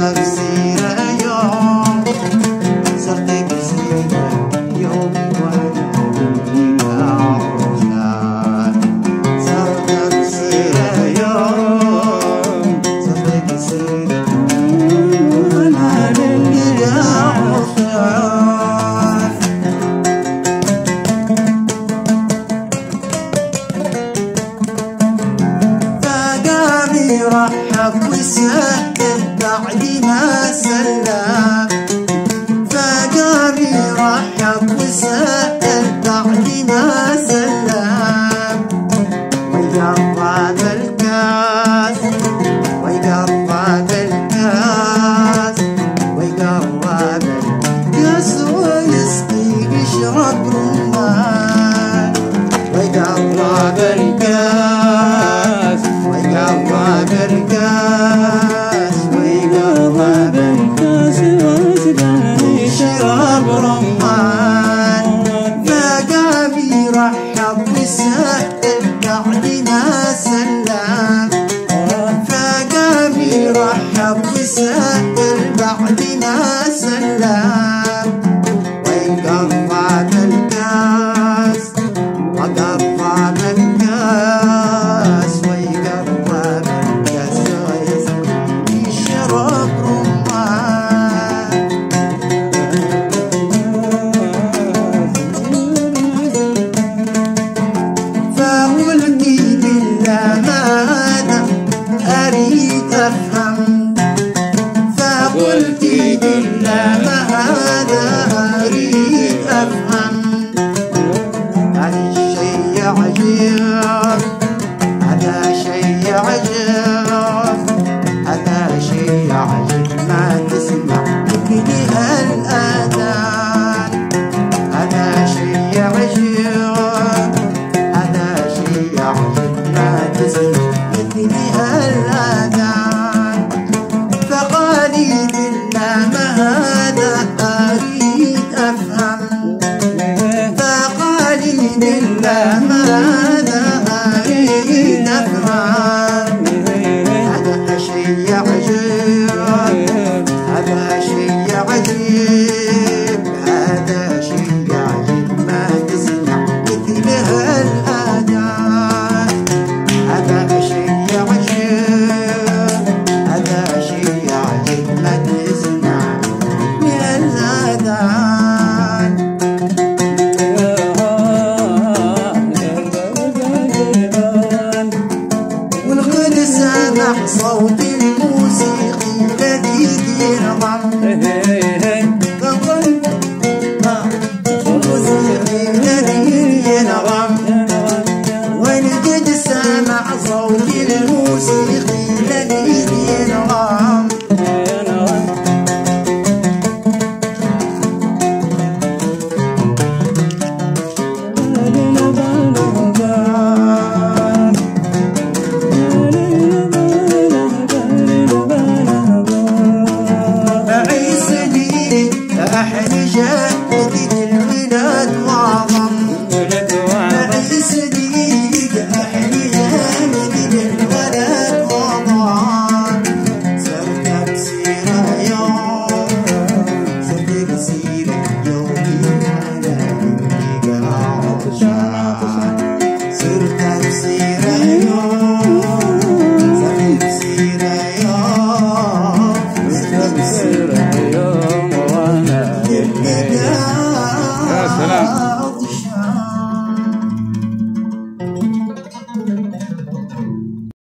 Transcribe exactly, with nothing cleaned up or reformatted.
بسيرة يوم صرت بسيرة يوم وانا بالقاوسان صرت بسيرة يوم صرت بسيرة وانا بالقاوسان فقامي رحب وسكت بعد ما سلم فقامي رحب وسكت بعد ما سلم ويقرب الكاس ويقرب الكاس ويقرب الكاس ويسقي يشرب رمان ويقرب الكاس ويقرب الكاس ويقرب الكاس يشرب رمان فقام يرحب ويسأل بعد ما سلم فقام يرحب ويسأل بعد ما سلم ويقرب الكاس وقرب الكاس ويقرب الكاس يشرب رمان فقلت بالله ماذا أريد أفهم فقلت بالله ماذا أريد أفهم هذا الشيء عجيب هذا شيء عجيب هذا شيء عجيب ما تسمع مثلها الآذان هذا شيء عجيب هذا شيء عجيب ما تسمع مثلها الآذان فقالي بالله ما هذا أريد أفهم فقالي بالله ماذا أريد أفهم هذا شيء عجيب هذا شيء عجيب هذا شيء عجيب ما تسمع مثلها الآذان هذا شيء عجيب هذا شيء عجيب ما تسمع من الآذان والخد سامع صوت الموسيقي الذي ينغم